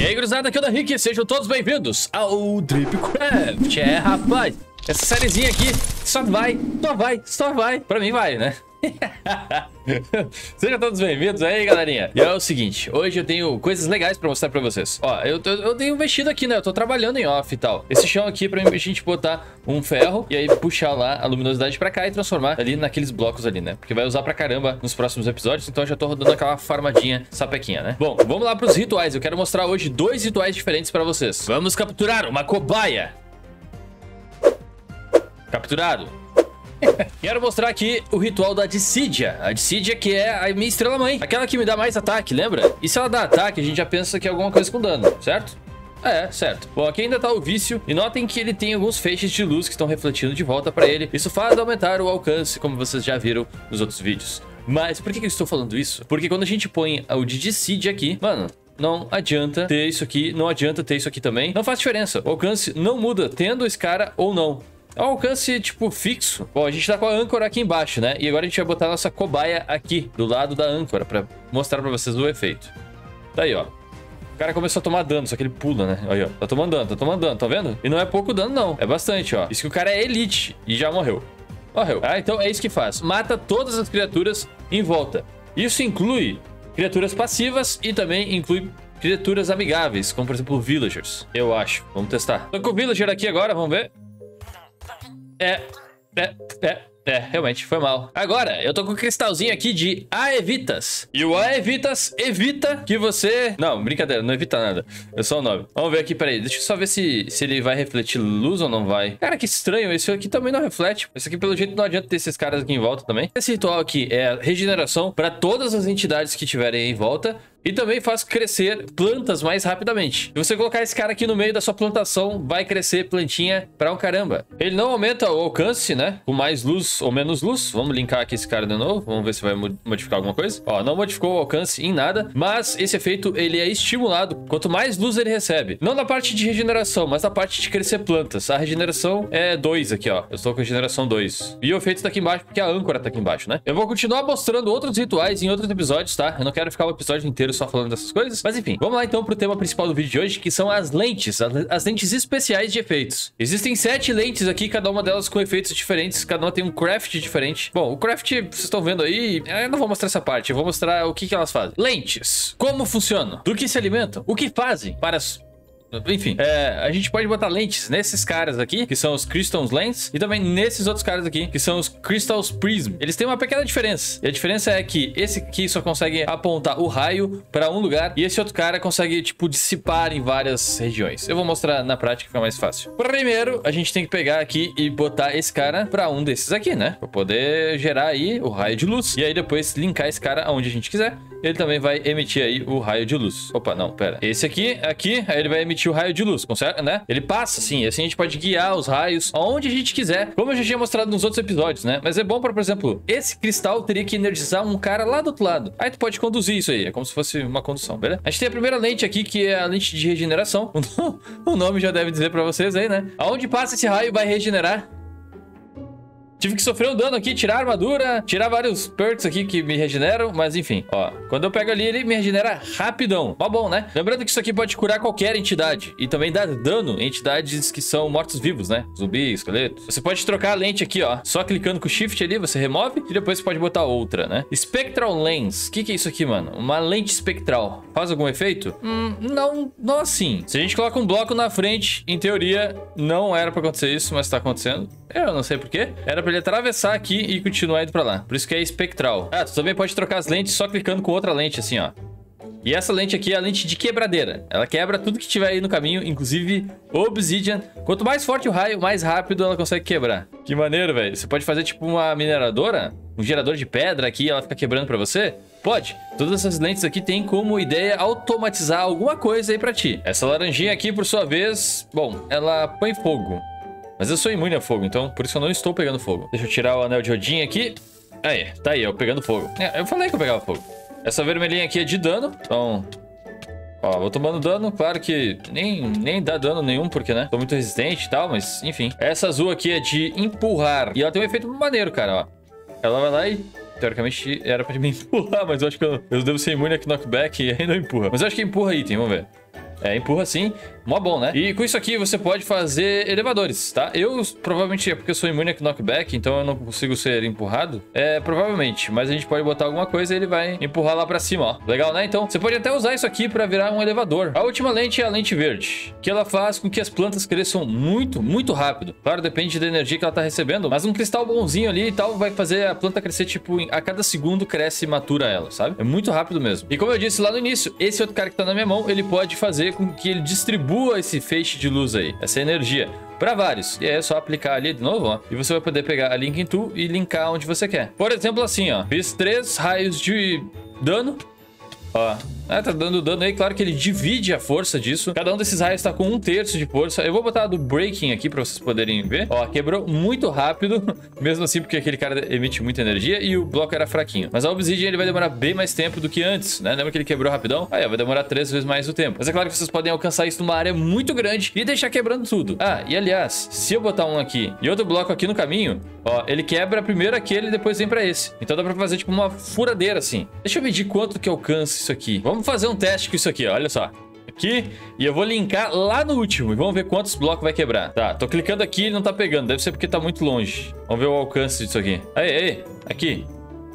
E aí, gurizada, aqui é o da Rick, sejam todos bem-vindos ao Dripcraft. Rapaz, essa sériezinha aqui só vai, pra mim vai, né? Sejam todos bem-vindos aí, galerinha. E é o seguinte, hoje eu tenho coisas legais pra mostrar pra vocês. Ó, eu tenho mexido aqui, né? Eu tô trabalhando em off e tal. Esse chão aqui é pra a gente botar um ferro e aí puxar lá a luminosidade pra cá e transformar ali naqueles blocos ali, né? Porque vai usar pra caramba nos próximos episódios, então eu já tô rodando aquela farmadinha sapequinha, né? Bom, vamos lá pros rituais. Eu quero mostrar hoje 2 rituais diferentes pra vocês. Vamos capturar uma cobaia. Capturado. Quero mostrar aqui o ritual da Dissidia. A Dissidia que é a minha estrela-mãe. Aquela que me dá mais ataque, lembra? E se ela dá ataque, a gente já pensa que é alguma coisa com dano, certo? É, certo. Bom, aqui ainda tá o vício. E notem que ele tem alguns feixes de luz que estão refletindo de volta pra ele. Isso faz aumentar o alcance, como vocês já viram nos outros vídeos. Mas por que eu estou falando isso? Porque quando a gente põe o de Dissidia aqui, mano, não adianta ter isso aqui, não adianta ter isso aqui também. Não faz diferença. O alcance não muda tendo esse cara ou não. É um alcance, tipo, fixo. Bom, a gente tá com a âncora aqui embaixo, né? E agora a gente vai botar a nossa cobaia aqui, do lado da âncora, pra mostrar pra vocês o efeito. Tá aí, ó. O cara começou a tomar dano, só que ele pula, né? Aí, ó. Tá tomando dano, tá vendo? E não é pouco dano, não. É bastante, ó. Isso que o cara é elite e já morreu. Morreu. Ah, então é isso que faz. Mata todas as criaturas em volta. Isso inclui criaturas passivas e também inclui criaturas amigáveis, como, por exemplo, villagers. Eu acho. Vamos testar. Tô com o villager aqui agora, vamos ver. Realmente, foi mal. Agora, eu tô com o cristalzinho aqui de Aevitas. E o Aevitas evita que você... Não, brincadeira, não evita nada. É só o nome. Vamos ver aqui, peraí. Deixa eu só ver se ele vai refletir luz ou não vai. Cara, que estranho. Esse aqui também não reflete. Esse aqui, pelo jeito, não adianta ter esses caras aqui em volta também. Esse ritual aqui é a regeneração pra todas as entidades que tiverem em volta. E também faz crescer plantas mais rapidamente. Se você colocar esse cara aqui no meio da sua plantação, vai crescer plantinha pra um caramba. Ele não aumenta o alcance, né? Com mais luz ou menos luz. Vamos linkar aqui esse cara de novo. Vamos ver se vai modificar alguma coisa. Ó, não modificou o alcance em nada. Mas esse efeito, ele é estimulado quanto mais luz ele recebe. Não na parte de regeneração, mas na parte de crescer plantas. A regeneração é 2 aqui, ó. Eu estou com a regeneração 2. E o efeito tá aqui embaixo, porque a âncora tá aqui embaixo, né? Eu vou continuar mostrando outros rituais em outros episódios, tá? Eu não quero ficar o episódio inteiro só falando dessas coisas, mas enfim, vamos lá então pro tema principal do vídeo de hoje, que são as lentes, as lentes especiais de efeitos. Existem 7 lentes aqui, cada uma delas com efeitos diferentes, cada uma tem um craft diferente. Bom, o craft, vocês estão vendo aí, eu não vou mostrar essa parte, eu vou mostrar o que elas fazem. Lentes, como funcionam, do que se alimentam, o que fazem para... Enfim, a gente pode botar lentes nesses caras aqui, que são os Crystal Lens, e também nesses outros caras aqui, que são os Crystal Prism. Eles têm uma pequena diferença. E a diferença é que esse aqui só consegue apontar o raio para um lugar, e esse outro cara consegue, tipo, dissipar em várias regiões. Eu vou mostrar na prática, fica mais fácil. Primeiro, a gente tem que pegar aqui e botar esse cara para um desses aqui, né? Para poder gerar aí o raio de luz. E aí depois linkar esse cara aonde a gente quiser. Ele também vai emitir aí o raio de luz. Opa, não, pera. Esse aqui, aí ele vai emitir o raio de luz, consegue, né? Ele passa assim, assim a gente pode guiar os raios aonde a gente quiser, como eu já tinha mostrado nos outros episódios, né? Mas é bom para, por exemplo, esse cristal teria que energizar um cara lá do outro lado. Aí tu pode conduzir isso aí, é como se fosse uma condução, beleza? A gente tem a primeira lente aqui, que é a lente de regeneração. O nome já deve dizer para vocês aí, né? Aonde passa esse raio vai regenerar. Tive que sofrer um dano aqui, tirar a armadura, tirar vários perks aqui que me regeneram, mas enfim, ó. Quando eu pego ali, ele me regenera rapidão. Tá bom, né? Lembrando que isso aqui pode curar qualquer entidade e também dar dano em entidades que são mortos-vivos, né? Zumbi, esqueleto. Você pode trocar a lente aqui, ó. Só clicando com o Shift ali, você remove e depois você pode botar outra, né? Spectral Lens. O que é isso aqui, mano? Uma lente espectral. Faz algum efeito? Não assim. Se a gente coloca um bloco na frente, em teoria, não era pra acontecer isso, mas tá acontecendo. Eu não sei porquê. Era pra ele atravessar aqui e continuar indo pra lá. Por isso que é espectral. Ah, tu também pode trocar as lentes só clicando com outra lente, assim, ó. E essa lente aqui é a lente de quebradeira. Ela quebra tudo que tiver aí no caminho, inclusive obsidian. Quanto mais forte o raio, mais rápido ela consegue quebrar. Que maneiro, velho. Você pode fazer tipo uma mineradora, um gerador de pedra aqui e ela fica quebrando pra você? Pode. Todas essas lentes aqui têm como ideia automatizar alguma coisa aí pra ti. Essa laranjinha aqui, por sua vez, bom, ela põe fogo. Mas eu sou imune a fogo, então por isso eu não estou pegando fogo. Deixa eu tirar o anel de Odin aqui. Aí, tá aí, eu pegando fogo. Eu falei que eu pegava fogo. Essa vermelhinha aqui é de dano, então... Ó, vou tomando dano, claro que nem dá dano nenhum, porque, né? Tô muito resistente e tal, mas enfim. Essa azul aqui é de empurrar. E ela tem um efeito maneiro, cara, ó. Ela vai lá e... Teoricamente era pra me empurrar, mas eu acho que eu devo ser imune a knockback e aí não empurra. Mas eu acho que empurra item, vamos ver. empurra sim. Mó bom, né? E com isso aqui você pode fazer elevadores, tá? Eu, provavelmente, é porque eu sou imune a knockback, então eu não consigo ser empurrado. Provavelmente. Mas a gente pode botar alguma coisa e ele vai empurrar lá pra cima, ó. Legal, né? Então, você pode até usar isso aqui pra virar um elevador. A última lente é a lente verde, que ela faz com que as plantas cresçam muito, muito rápido. Claro, depende da energia que ela tá recebendo, mas um cristal bonzinho ali e tal vai fazer a planta crescer, tipo, a cada segundo cresce e matura ela, sabe? É muito rápido mesmo. E como eu disse lá no início, esse outro cara que tá na minha mão, ele pode fazer com que ele distribua esse feixe de luz aí, essa energia, para vários. E aí é só aplicar ali de novo, ó. E você vai poder pegar a Linking Tool e linkar onde você quer. Por exemplo, assim, ó. Fiz 3 raios de dano. Ó. Tá dando dano aí, claro que ele divide a força disso. Cada um desses raios tá com 1/3 de força. Eu vou botar a do Breaking aqui pra vocês poderem ver. Ó, quebrou muito rápido. Mesmo assim, porque aquele cara emite muita energia e o bloco era fraquinho. Mas a Obsidian, ele vai demorar bem mais tempo do que antes, né? Lembra que ele quebrou rapidão? Aí, ó, vai demorar 3 vezes mais o tempo. Mas é claro que vocês podem alcançar isso numa área muito grande e deixar quebrando tudo. Ah, e aliás, se eu botar um aqui e outro bloco aqui no caminho, ó, ele quebra primeiro aquele e depois vem pra esse. Então dá pra fazer, tipo, uma furadeira, assim. Deixa eu medir quanto que alcança isso aqui. Vamos fazer um teste com isso aqui, ó. Olha só. Aqui, e eu vou linkar lá no último e vamos ver quantos blocos vai quebrar. Tá, tô clicando aqui e ele não tá pegando. Deve ser porque tá muito longe. Vamos ver o alcance disso aqui. Aí, aqui.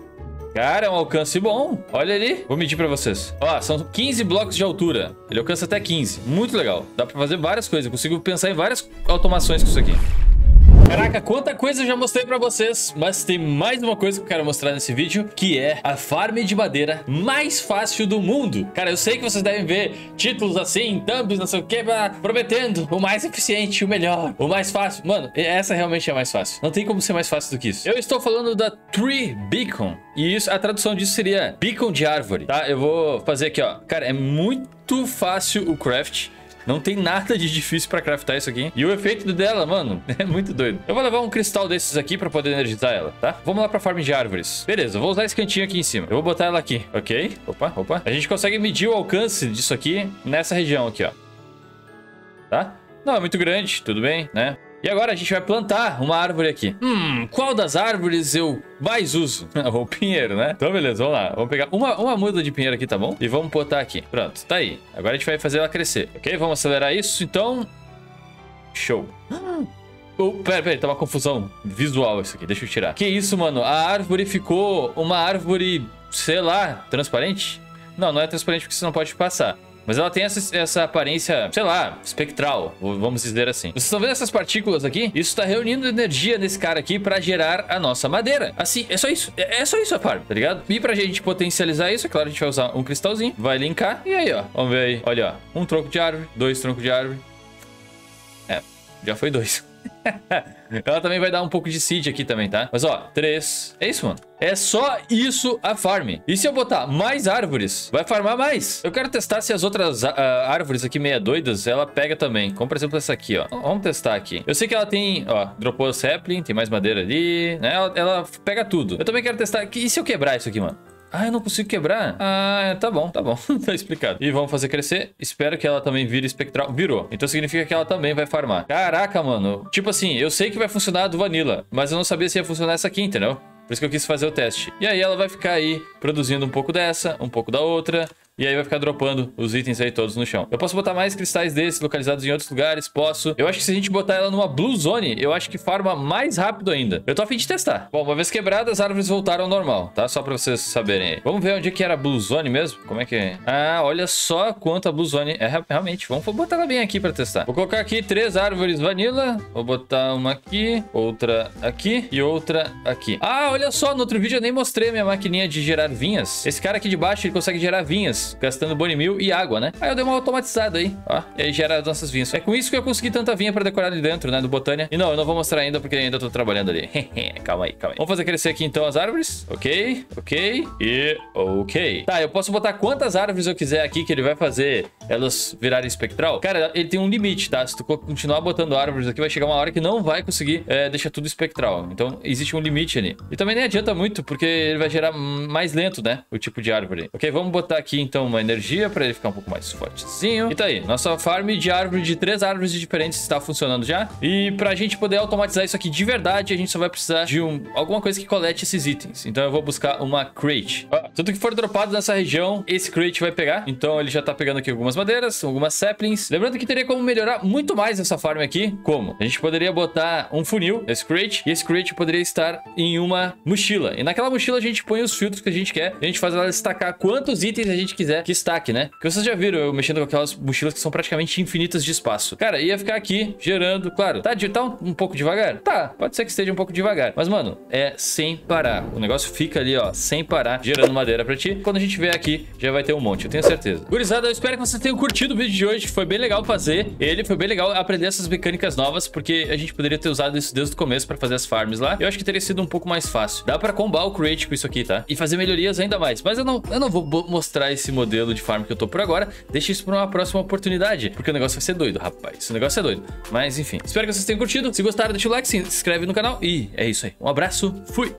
Cara, é um alcance bom. Olha ali. Vou medir pra vocês. Ó, são 15 blocos de altura. Ele alcança até 15. Muito legal. Dá pra fazer várias coisas. Eu consigo pensar em várias automações com isso aqui. Caraca, quanta coisa eu já mostrei pra vocês, mas tem mais uma coisa que eu quero mostrar nesse vídeo, que é a farm de madeira mais fácil do mundo. Cara, eu sei que vocês devem ver títulos assim, thumbs, não sei o que, prometendo o mais eficiente, o melhor, o mais fácil. Mano, essa realmente é a mais fácil. Não tem como ser mais fácil do que isso. Eu estou falando da Tree Beacon, e isso, a tradução disso seria Beacon de árvore, tá? Eu vou fazer aqui, ó. Cara, é muito fácil o craft. Não tem nada de difícil pra craftar isso aqui. E o efeito dela, mano, é muito doido. Eu vou levar um cristal desses aqui pra poder energizar ela, tá? Vamos lá pra farm de árvores. Beleza, eu vou usar esse cantinho aqui em cima. Eu vou botar ela aqui, ok? Opa. A gente consegue medir o alcance disso aqui nessa região aqui, ó. Tá? Não é muito grande, tudo bem, né? E agora a gente vai plantar uma árvore aqui. Qual das árvores eu mais uso? O pinheiro, né? Então, beleza, vamos lá. Vamos pegar uma muda de pinheiro aqui, tá bom? E vamos botar aqui. Pronto, tá aí. Agora a gente vai fazer ela crescer, ok? Vamos acelerar isso, então... Show. Pera, tá uma confusão visual isso aqui. Deixa eu tirar. Que isso, mano? A árvore ficou uma árvore, sei lá, transparente? Não é transparente porque você não pode passar. Mas ela tem essa aparência, sei lá, espectral, vamos dizer assim. Vocês estão vendo essas partículas aqui? Isso tá reunindo energia nesse cara aqui pra gerar a nossa madeira. Assim, é só isso. É só isso a farm, tá ligado? E pra gente potencializar isso, é claro, a gente vai usar um cristalzinho, vai linkar. E aí, ó, vamos ver aí. Olha, ó, um tronco de árvore, 2 troncos de árvore. Já foi 2. Ela também vai dar um pouco de seed aqui também, tá? Mas ó, 3. É isso, mano. É só isso a farm. E se eu botar mais árvores, vai farmar mais. Eu quero testar se as outras árvores aqui meia doidas, ela pega também. Como por exemplo essa aqui, ó. Vamos testar aqui. Eu sei que ela tem, ó, dropou o sapling, tem mais madeira ali, né? Ela pega tudo. Eu também quero testar. E se eu quebrar isso aqui, mano? Ah, eu não consigo quebrar? Ah, tá bom. Tá explicado. E vamos fazer crescer. Espero que ela também vire espectral. Virou. Então significa que ela também vai farmar. Caraca, mano. Tipo assim, eu sei que vai funcionar a do Vanilla, mas eu não sabia se ia funcionar essa aqui, entendeu? Por isso que eu quis fazer o teste. E aí ela vai ficar aí produzindo um pouco dessa, um pouco da outra. E aí vai ficar dropando os itens aí todos no chão. Eu posso botar mais cristais desses localizados em outros lugares? Posso. Eu acho que se a gente botar ela numa Blue Zone, eu acho que farma mais rápido ainda. Eu tô a fim de testar. Bom, uma vez quebradas, as árvores voltaram ao normal, tá? Só pra vocês saberem aí. Vamos ver onde que era a Blue Zone mesmo? Como é que é? Ah, olha só quanto a Blue Zone é realmente. Vamos botar ela bem aqui pra testar. Vou colocar aqui 3 árvores vanilla. Vou botar uma aqui, outra aqui e outra aqui. Ah, olha só, no outro vídeo eu nem mostrei a minha maquininha de gerar vinhas. Esse cara aqui de baixo, ele consegue gerar vinhas, gastando bone meal e água, né? Aí eu dei uma automatizada aí, ó. E aí gera as nossas vinhas. É com isso que eu consegui tanta vinha pra decorar ali dentro, né? Do Botânia. E não, eu não vou mostrar ainda porque ainda tô trabalhando ali. Calma aí. Vamos fazer crescer aqui então as árvores. Ok e ok. Tá, eu posso botar quantas árvores eu quiser aqui que ele vai fazer elas virarem espectral. Cara, ele tem um limite, tá? Se tu continuar botando árvores aqui, vai chegar uma hora que não vai conseguir deixar tudo espectral. Então, existe um limite ali. E também nem adianta muito, porque ele vai gerar mais lento, né? O tipo de árvore. Ok, vamos botar aqui então então uma energia pra ele ficar um pouco mais fortezinho. E tá aí, nossa farm de árvore de 3 árvores diferentes está funcionando já. E pra gente poder automatizar isso aqui de verdade, a gente só vai precisar de alguma coisa que colete esses itens. Então eu vou buscar uma crate. Tudo que for dropado nessa região, esse crate vai pegar. Então ele já tá pegando aqui algumas madeiras, algumas saplings. Lembrando que teria como melhorar muito mais essa farm aqui. Como? A gente poderia botar um funil nesse crate. E esse crate poderia estar em uma mochila. E naquela mochila a gente põe os filtros que a gente quer. A gente faz ela destacar quantos itens a gente quiser que estaque, né? Porque vocês já viram eu mexendo com aquelas mochilas que são praticamente infinitas de espaço. Cara, ia ficar aqui gerando, claro, tá um pouco devagar? Tá, pode ser que esteja um pouco devagar. Mas, mano, é sem parar. O negócio fica ali, ó, sem parar, gerando madeira pra ti. Quando a gente vier aqui, já vai ter um monte, eu tenho certeza. Gurizada, eu espero que vocês tenham curtido o vídeo de hoje. Foi bem legal fazer ele, foi bem legal aprender essas mecânicas novas, porque a gente poderia ter usado isso desde o começo pra fazer as farms lá. Eu acho que teria sido um pouco mais fácil. Dá pra combar o crate com isso aqui, tá? E fazer melhorias ainda mais. Mas eu não vou mostrar esse modelo de farm que eu tô por agora. Deixa isso pra uma próxima oportunidade, porque o negócio vai ser doido, rapaz. O negócio é doido. Mas, enfim. Espero que vocês tenham curtido. Se gostaram, deixa o like, se inscreve no canal. E é isso aí. Um abraço. Fui!